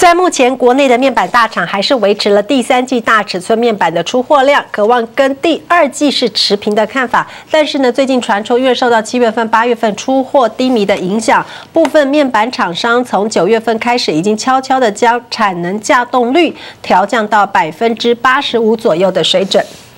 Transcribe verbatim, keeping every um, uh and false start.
然目前国内的面板大厂还是维持了第三季大尺寸面板的出货量，渴望跟第二季是持平的看法。但是呢，最近传出因为受到七月份、八月份出货低迷的影响，部分面板厂商从九月份开始已经悄悄的将产能稼动率调降到百分之八十五左右的水准。